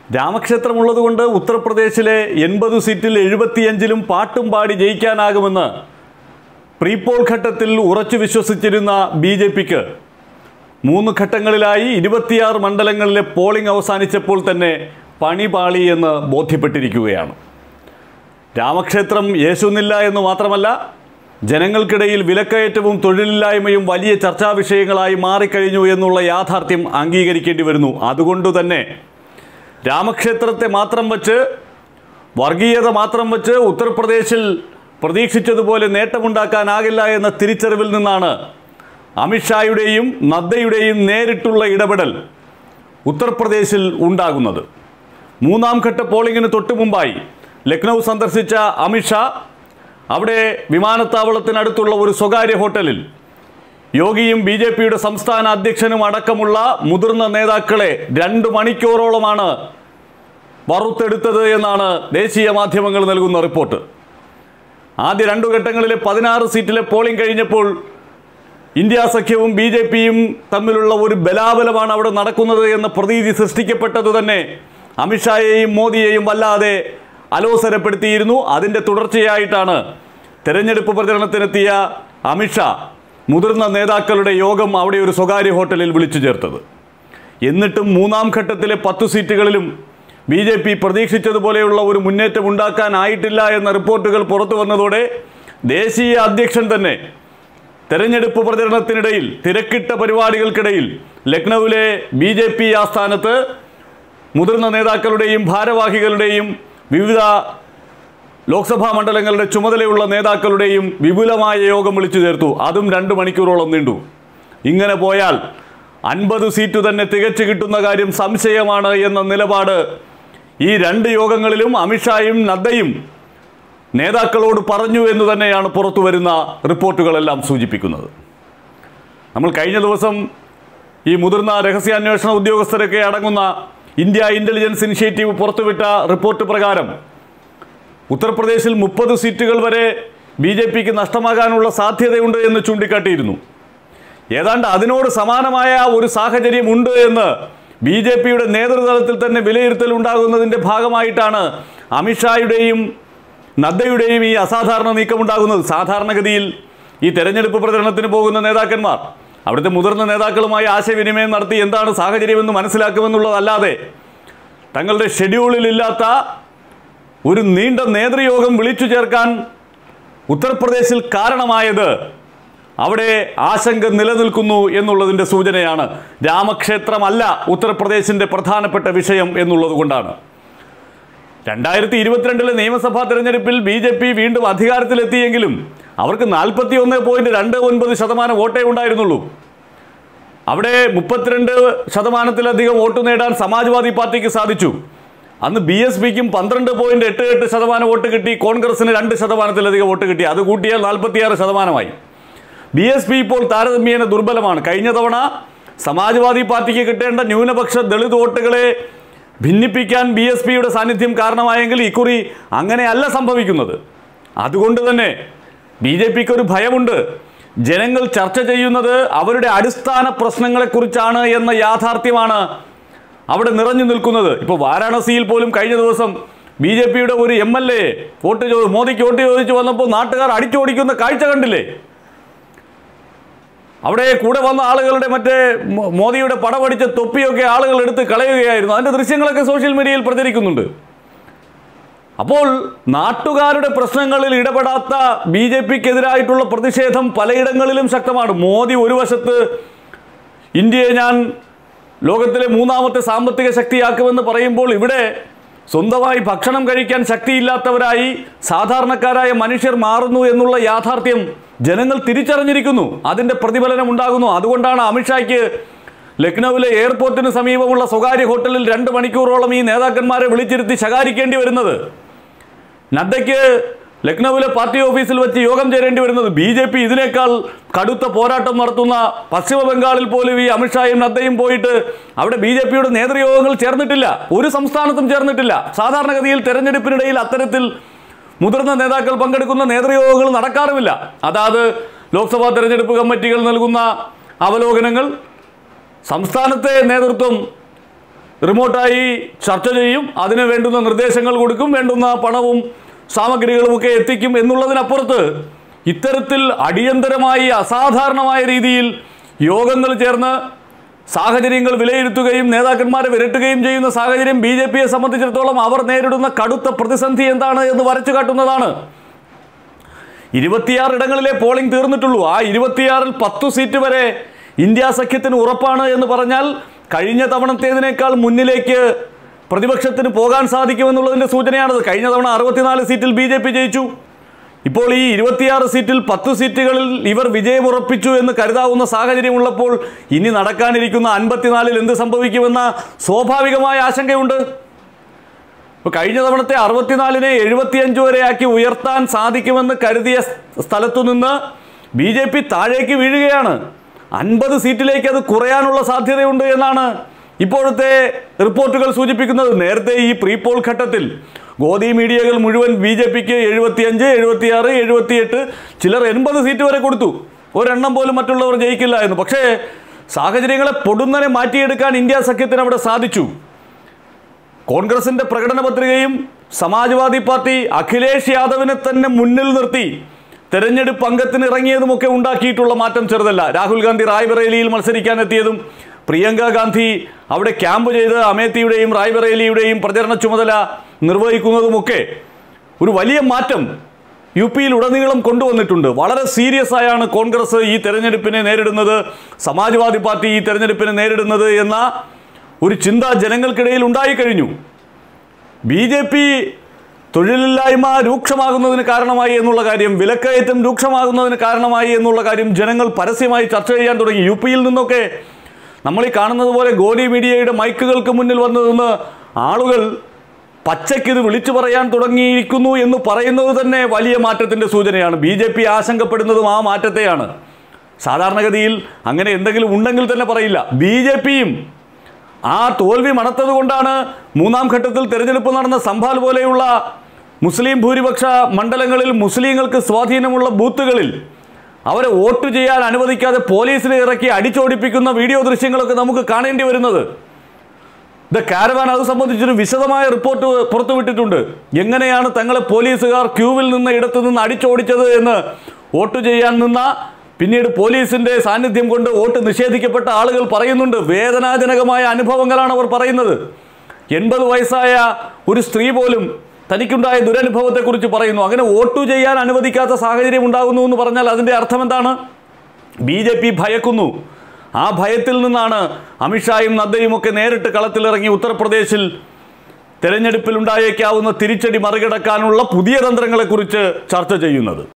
രാമക്ഷേത്രമുള്ളതുകൊണ്ട് ഉത്തർപ്രദേശിലെ 80 സീറ്റിൽ 75ലും പാട്ടും പാടി ജയിക്കാനാകുമെന്ന് പ്രീപോൾ ഘട്ടത്തിൽ ഉറച്ചു വിശ്വസിച്ചിരുന്ന ബി.ജെ.പിക്ക് 3 ഘട്ടങ്ങളിലായി 26 മണ്ഡലങ്ങളിലെ പോളിംഗ് അവസാനിച്ചപ്പോൾ തന്നെ പണിപാളി എന്ന് ബോധ്യപ്പെട്ടിരിക്കുകയാണ്. രാമക്ഷേത്രം യേശുന്നില്ല എന്ന് മാത്രമല്ല, ജനങ്ങൾക്കിടയിൽ വിലക്കയറ്റവും തൊഴിലില്ലായ്മയും വലിയ ചർച്ചാ വിഷയങ്ങളായി മാറിക്കഴിഞ്ഞു എന്നുള്ള യാഥാർത്ഥ്യം അംഗീകരിക്കേണ്ടി വരുന്നു. അതുകൊണ്ടുതന്നെ രാമക്ഷേത്രത്തെ മാത്രം വച്ച്, വർഗീയത മാത്രം വച്ച് ഉത്തർപ്രദേശിൽ പ്രതീക്ഷിച്ചതുപോലെ നേട്ടമുണ്ടാക്കാനാകില്ല എന്ന തിരിച്ചറിവിൽ നിന്നാണ് അമിത്ഷായുടെയും നദ്ദയുടെയും നേരിട്ടുള്ള ഇടപെടൽ ഉത്തർപ്രദേശിൽ ഉണ്ടാകുന്നത്. 3ാം ഘട്ട പോളിംഗിന് തൊട്ടു മുമ്പായി ലക്നൗ സന്ദർശിച്ച അമിത്ഷാ അവിടെ വിമാനത്താവളത്തിനടുത്തുള്ള ഒരു സ്വകാര്യ ഹോട്ടലിൽ യോഗിയും ബി.ജെ.പിയുടെ സംസ്ഥാന അധ്യക്ഷനും അടക്കമുള്ള മുതിർന്ന നേതാക്കളെ 2 മണിക്കൂറോളമാണ് വറുത്തെടുത്തത് എന്നാണ് ദേശീയ മാധ്യമങ്ങൾ നൽകുന്ന റിപ്പോർട്ട്. ആദ്യ 2 ഘട്ടങ്ങളിലെ 16 സീറ്റിലെ പോളിംഗ് കഴിഞ്ഞപ്പോൾ ഇന്ത്യ സഖ്യവും ബി.ജെ.പിയും തമ്മിലുള്ള ഒരു ബലാബലമാണ് അവിടെ നടക്കുന്നത് എന്ന പ്രതീതി സൃഷ്ടിക്കപ്പെട്ടത് തന്നെ അമിത്ഷായെയും മോദിയെയും വല്ലാതെ അലോസരപ്പെടുത്തിയിരുന്നു. അതിൻ്റെ തുടർച്ചയായിട്ടാണ് തെരഞ്ഞെടുപ്പ് പ്രചരണത്തിനെത്തിയ അമിത്ഷാ മുതിർന്ന നേതാക്കളുടെ യോഗം അവിടെ ഒരു സ്വകാര്യ ഹോട്ടലിൽ വിളിച്ചു ചേർത്തത്. എന്നിട്ടും 3ാം ഘട്ടത്തിലെ 10 സീറ്റുകളിലും ബി.ജെ.പി പ്രതീക്ഷിച്ചതുപോലെയുള്ള ഒരു മുന്നേറ്റം ഉണ്ടാക്കാനായിട്ടില്ല എന്ന റിപ്പോർട്ടുകൾ പുറത്തു വന്നതോടെ ദേശീയ അധ്യക്ഷൻ തന്നെ തെരഞ്ഞെടുപ്പ് പ്രചരണത്തിനിടയിൽ, തിരക്കിട്ട പരിപാടികൾക്കിടയിൽ ലക്നൌവിലെ ബി.ജെ.പി ആസ്ഥാനത്ത് മുതിർന്ന നേതാക്കളുടെയും ഭാരവാഹികളുടെയും വിവിധ ലോക്സഭാ മണ്ഡലങ്ങളുടെ ചുമതലയുള്ള നേതാക്കളുടെയും വിപുലമായ യോഗം വിളിച്ചു ചേർത്തു. അതും 2 മണിക്കൂറോളം നീണ്ടു. ഇങ്ങനെ പോയാൽ 50 സീറ്റ് തന്നെ തികച്ചു കിട്ടുന്ന കാര്യം സംശയമാണ് എന്ന നിലപാട് ഈ 2 യോഗങ്ങളിലും അമിത്ഷായും നദ്ദയും നേതാക്കളോട് പറഞ്ഞു എന്ന് തന്നെയാണ് പുറത്തു വരുന്ന റിപ്പോർട്ടുകളെല്ലാം സൂചിപ്പിക്കുന്നത്. നമ്മൾ കഴിഞ്ഞ ദിവസം ഈ മുതിർന്ന രഹസ്യാന്വേഷണ ഉദ്യോഗസ്ഥരൊക്കെ അടങ്ങുന്ന ഇന്ത്യ ഇൻ്റലിജൻസ് ഇനിഷ്യേറ്റീവ് പുറത്തുവിട്ട റിപ്പോർട്ട് പ്രകാരം ഉത്തർപ്രദേശിൽ 30 സീറ്റുകൾ വരെ ബി.ജെ.പിക്ക് നഷ്ടമാകാനുള്ള സാധ്യതയുണ്ട് എന്ന് ചൂണ്ടിക്കാട്ടിയിരുന്നു. ഏതാണ്ട് അതിനോട് സമാനമായ ഒരു സാഹചര്യമുണ്ട് എന്ന് ബി.ജെ.പിയുടെ നേതൃതലത്തിൽ തന്നെ വിലയിരുത്തൽ ഉണ്ടാകുന്നതിൻ്റെ ഭാഗമായിട്ടാണ് അമിത്ഷായുടെയും നദ്ദയുടെയും ഈ അസാധാരണ നീക്കമുണ്ടാകുന്നത്. സാധാരണഗതിയിൽ ഈ തെരഞ്ഞെടുപ്പ് പ്രചരണത്തിന് പോകുന്ന നേതാക്കന്മാർ അവിടുത്തെ മുതിർന്ന നേതാക്കളുമായി ആശയവിനിമയം നടത്തി എന്താണ് സാഹചര്യമെന്ന് മനസ്സിലാക്കുമെന്നുള്ളതല്ലാതെ തങ്ങളുടെ ഷെഡ്യൂളിലില്ലാത്ത ഒരു നീണ്ട നേതൃയോഗം വിളിച്ചു ചേർക്കാൻ ഉത്തർപ്രദേശിൽ കാരണമായത് അവിടെ ആശങ്ക നിലനിൽക്കുന്നു എന്നുള്ളതിൻ്റെ സൂചനയാണ്. രാമക്ഷേത്രമല്ല ഉത്തർപ്രദേശിൻ്റെ പ്രധാനപ്പെട്ട വിഷയം എന്നുള്ളത് കൊണ്ടാണ്. 2022 നിയമസഭാ തെരഞ്ഞെടുപ്പിൽ ബി.ജെ.പി വീണ്ടും അധികാരത്തിലെത്തിയെങ്കിലും അവർക്ക് 41.29% വോട്ടേ ഉണ്ടായിരുന്നുള്ളൂ. അവിടെ 32%-ലധികം വോട്ട് നേടാൻ സമാജ്വാദി പാർട്ടിക്ക് സാധിച്ചു. അന്ന് ബി.എസ്.പിക്കും 12.88% വോട്ട് കിട്ടി, കോൺഗ്രസിന് 2%-ലധികം വോട്ട് കിട്ടി. അത് കൂട്ടിയാൽ 46%. ബി.എസ്.പി ഇപ്പോൾ താരതമ്യേന ദുർബലമാണ്. കഴിഞ്ഞ തവണ സമാജ്വാദി പാർട്ടിക്ക് കിട്ടേണ്ട ന്യൂനപക്ഷ ദളിത് വോട്ടുകളെ ഭിന്നിപ്പിക്കാൻ ബി.എസ്.പിയുടെ സാന്നിധ്യം കാരണമായെങ്കിൽ ഇക്കുറി അങ്ങനെയല്ല സംഭവിക്കുന്നത്. അതുകൊണ്ട് തന്നെ ബി.ജെ.പിക്ക് ഒരു ഭയമുണ്ട്. ജനങ്ങൾ ചർച്ച ചെയ്യുന്നത് അവരുടെ അടിസ്ഥാന പ്രശ്നങ്ങളെക്കുറിച്ചാണ് എന്ന യാഥാർത്ഥ്യമാണ് അവിടെ നിറഞ്ഞു നിൽക്കുന്നത്. ഇപ്പോൾ വാരാണസിയിൽ പോലും കഴിഞ്ഞ ദിവസം ബി.ജെ.പിയുടെ ഒരു MLA മോദിക്ക് വോട്ട് ചോദിച്ചു വന്നപ്പോൾ നാട്ടുകാർ അടിച്ചോടിക്കുന്ന കാഴ്ച കണ്ടില്ലേ? അവിടെ കൂടെ വന്ന ആളുകളുടെ മറ്റേ മോദിയുടെ പടപടിച്ച തൊപ്പിയൊക്കെ ആളുകൾ എടുത്ത് കളയുകയായിരുന്നു. അതിൻ്റെ ദൃശ്യങ്ങളൊക്കെ സോഷ്യൽ മീഡിയയിൽ പ്രചരിക്കുന്നുണ്ട്. അപ്പോൾ നാട്ടുകാരുടെ പ്രശ്നങ്ങളിൽ ഇടപെടാത്ത ബി.ജെ.പിക്കെതിരായിട്ടുള്ള പ്രതിഷേധം പലയിടങ്ങളിലും ശക്തമാണ്. മോദി ഒരു വശത്ത് ഇന്ത്യയെ ഞാൻ ലോകത്തിലെ 3ാമത്തെ സാമ്പത്തിക ശക്തിയാക്കുമെന്ന് പറയുമ്പോൾ ഇവിടെ സ്വന്തമായി ഭക്ഷണം കഴിക്കാൻ ശക്തിയില്ലാത്തവരായി സാധാരണക്കാരായ മനുഷ്യർ മാറുന്നു എന്നുള്ള യാഥാർത്ഥ്യം ജനങ്ങൾ തിരിച്ചറിഞ്ഞിരിക്കുന്നു. അതിൻ്റെ പ്രതിഫലനം ഉണ്ടാകുന്നു. അതുകൊണ്ടാണ് അമിത്ഷായ്ക്ക് ലക്നൌവിലെ എയർപോർട്ടിന് സമീപമുള്ള സ്വകാര്യ ഹോട്ടലിൽ 2 മണിക്കൂറോളം ഈ നേതാക്കന്മാരെ വിളിച്ചിരുത്തി ശകാരിക്കേണ്ടി വരുന്നത്. നദ്ദയ്ക്ക് ലക്നൌവിലെ പാർട്ടി ഓഫീസിൽ വെച്ച് യോഗം ചേരേണ്ടി വരുന്നത്. ബി.ജെ.പി ഇതിനേക്കാൾ കടുത്ത പോരാട്ടം നടത്തുന്ന പശ്ചിമ ബംഗാളിൽ പോലും ഈ അമിത്ഷായും നദ്ദയും പോയിട്ട് അവിടെ ബി.ജെ.പിയുടെ നേതൃയോഗങ്ങൾ ചേർന്നിട്ടില്ല. ഒരു സംസ്ഥാനത്തും ചേർന്നിട്ടില്ല. സാധാരണഗതിയിൽ തെരഞ്ഞെടുപ്പിനിടയിൽ അത്തരത്തിൽ മുതിർന്ന നേതാക്കൾ പങ്കെടുക്കുന്ന നേതൃയോഗങ്ങൾ നടക്കാറുമില്ല. അതാത് ലോക്സഭാ തെരഞ്ഞെടുപ്പ് കമ്മിറ്റികൾ നൽകുന്ന അവലോകനങ്ങൾ, സംസ്ഥാനത്തെ നേതൃത്വം റിമോട്ടായി ചർച്ച ചെയ്യും, അതിന് വേണ്ടുന്ന നിർദ്ദേശങ്ങൾ കൊടുക്കും, വേണ്ടുന്ന പണവും സാമഗ്രികളുമൊക്കെ എത്തിക്കും എന്നുള്ളതിനപ്പുറത്ത് ഇത്തരത്തിൽ അടിയന്തരമായി അസാധാരണമായ രീതിയിൽ യോഗങ്ങൾ ചേർന്ന് സാഹചര്യങ്ങൾ വിലയിരുത്തുകയും നേതാക്കന്മാരെ വിരട്ടുകയും ചെയ്യുന്ന സാഹചര്യം ബി ജെ പിയെ സംബന്ധിച്ചിടത്തോളം അവർ നേരിടുന്ന കടുത്ത പ്രതിസന്ധി എന്താണ് എന്ന് വരച്ചു കാട്ടുന്നതാണ്. 26 ഇടങ്ങളിലെ പോളിംഗ് തീർന്നിട്ടുള്ളൂ. ആ 26-ൽ 10 സീറ്റ് വരെ ഇന്ത്യ സഖ്യത്തിന് ഉറപ്പാണ് എന്ന് പറഞ്ഞാൽ കഴിഞ്ഞ തവണത്തേതിനേക്കാൾ മുന്നിലേക്ക് പ്രതിപക്ഷത്തിന് പോകാൻ സാധിക്കുമെന്നുള്ളതിൻ്റെ സൂചനയാണത്. കഴിഞ്ഞ തവണ 64 സീറ്റിൽ ബി ജെ പി ജയിച്ചു. ഇപ്പോൾ ഈ 26 സീറ്റിൽ 10 സീറ്റുകളിൽ ഇവർ വിജയമുറപ്പിച്ചു എന്ന് കരുതാവുന്ന സാഹചര്യമുള്ളപ്പോൾ ഇനി നടക്കാനിരിക്കുന്ന 54-ൽ എന്ത് സംഭവിക്കുമെന്ന സ്വാഭാവികമായ ആശങ്കയുണ്ട്. ഇപ്പോൾ കഴിഞ്ഞ തവണത്തെ 64-നെ 75 വരെയാക്കി ഉയർത്താൻ സാധിക്കുമെന്ന് കരുതിയ സ്ഥലത്തു നിന്ന് ബി ജെ പി താഴേക്ക് വീഴുകയാണ്. 50 സീറ്റിലേക്ക് അത് കുറയാനുള്ള സാധ്യതയുണ്ട് എന്നാണ് ഇപ്പോഴത്തെ റിപ്പോർട്ടുകൾ സൂചിപ്പിക്കുന്നത്. നേരത്തെ ഈ പ്രീ പോൾ ഘട്ടത്തിൽ ഗോദി മീഡിയകൾ മുഴുവൻ ബി ജെ പിക്ക് 75, 76, 78, ചിലർ 80 സീറ്റ് വരെ കൊടുത്തു. ഒരെണ്ണം പോലും മറ്റുള്ളവർ ജയിക്കില്ല എന്ന്. പക്ഷേ സാഹചര്യങ്ങളെ പൊടുന്നനെ മാറ്റിയെടുക്കാൻ ഇന്ത്യ സഖ്യത്തിന് അവിടെ സാധിച്ചു. കോൺഗ്രസിൻ്റെ പ്രകടന പത്രികയും സമാജ്വാദി പാർട്ടി അഖിലേഷ് യാദവിനെ തന്നെ മുന്നിൽ നിർത്തി തെരഞ്ഞെടുപ്പ് അംഗത്തിന് ഇറങ്ങിയതുമൊക്കെ ഉണ്ടാക്കിയിട്ടുള്ള മാറ്റം ചെറുതല്ല. രാഹുൽ ഗാന്ധി റായ്ബറേലിയിൽ മത്സരിക്കാനെത്തിയതും പ്രിയങ്ക ഗാന്ധി അവിടെ ക്യാമ്പ് ചെയ്ത് അമേത്തിയുടെയും റായ്ബറേലിയുടെയും പ്രചരണ ചുമതല നിർവഹിക്കുന്നതുമൊക്കെ ഒരു വലിയ മാറ്റം യു പിയിൽ ഉടനീളം കൊണ്ടുവന്നിട്ടുണ്ട്. വളരെ സീരിയസ് ആയാണ് കോൺഗ്രസ് ഈ തെരഞ്ഞെടുപ്പിനെ നേരിടുന്നത്, സമാജ്വാദി പാർട്ടി ഈ തെരഞ്ഞെടുപ്പിനെ നേരിടുന്നത് എന്ന ഒരു ചിന്ത ജനങ്ങൾക്കിടയിൽ ഉണ്ടായിക്കഴിഞ്ഞു. ബി ജെ പി തൊഴിലില്ലായ്മ രൂക്ഷമാകുന്നതിന് കാരണമായി എന്നുള്ള കാര്യം, വിലക്കയറ്റം രൂക്ഷമാകുന്നതിന് കാരണമായി എന്നുള്ള കാര്യം ജനങ്ങൾ പരസ്യമായി ചർച്ച ചെയ്യാൻ തുടങ്ങി. യു പിയിൽ നിന്നൊക്കെ നമ്മൾ ഈ കാണുന്നത് പോലെ ഗോദി മീഡിയയുടെ മൈക്കുകൾക്ക് മുന്നിൽ വന്നു നിന്ന് ആളുകൾ പച്ചയ്ക്ക് ഇത് വിളിച്ചു പറയാൻ തുടങ്ങിയിരിക്കുന്നു എന്ന് പറയുന്നത് തന്നെ വലിയ മാറ്റത്തിൻ്റെ സൂചനയാണ്. ബി ജെ പി ആശങ്കപ്പെടുന്നതും ആ മാറ്റത്തെയാണ്. സാധാരണഗതിയിൽ അങ്ങനെ എന്തെങ്കിലും ഉണ്ടെങ്കിൽ തന്നെ പറയില്ല. ബി ജെ പിയും ആ തോൽവി മണത്തത് കൊണ്ടാണ് മൂന്നാം ഘട്ടത്തിൽ തെരഞ്ഞെടുപ്പ് നടന്ന സംഭാൽ പോലെയുള്ള മുസ്ലിം ഭൂരിപക്ഷ മണ്ഡലങ്ങളിൽ മുസ്ലിങ്ങൾക്ക് സ്വാധീനമുള്ള ബൂത്തുകളിൽ അവരെ വോട്ട് ചെയ്യാൻ അനുവദിക്കാതെ പോലീസിനെ ഇറക്കി അടിച്ചോടിപ്പിക്കുന്ന വീഡിയോ ദൃശ്യങ്ങളൊക്കെ നമുക്ക് കാണേണ്ടി വരുന്നത്. ദ കാരവാൻ അത് സംബന്ധിച്ചൊരു വിശദമായ റിപ്പോർട്ട് പുറത്തുവിട്ടിട്ടുണ്ട്. എങ്ങനെയാണ് തങ്ങളെ പോലീസുകാർ ക്യൂവിൽ നിന്ന് ഇടത്തു നിന്ന് അടിച്ചോടിച്ചത് എന്ന് വോട്ട് ചെയ്യാൻ നിന്ന പിന്നീട് പോലീസിൻ്റെ സാന്നിധ്യം കൊണ്ട് വോട്ട് നിഷേധിക്കപ്പെട്ട ആളുകൾ പറയുന്നുണ്ട്. വേദനാജനകമായ അനുഭവങ്ങളാണ് അവർ പറയുന്നത്. 80 വയസ്സായ ഒരു സ്ത്രീ പോലും തനിക്കുണ്ടായ ദുരനുഭവത്തെക്കുറിച്ച് പറയുന്നു. അങ്ങനെ വോട്ട് ചെയ്യാൻ അനുവദിക്കാത്ത സാഹചര്യം ഉണ്ടാകുന്നു എന്ന് പറഞ്ഞാൽ അതിൻ്റെ അർത്ഥം എന്താണ്? ബി ജെ പി ഭയക്കുന്നു. ആ ഭയത്തിൽ നിന്നാണ് അമിത്ഷായും നദ്ദയും ഒക്കെ നേരിട്ട് കളത്തിലിറങ്ങി ഉത്തർപ്രദേശിൽ തെരഞ്ഞെടുപ്പിൽ ഉണ്ടായേക്കാവുന്ന തിരിച്ചടി മറികടക്കാനുള്ള പുതിയ തന്ത്രങ്ങളെക്കുറിച്ച് ചർച്ച ചെയ്യുന്നത്.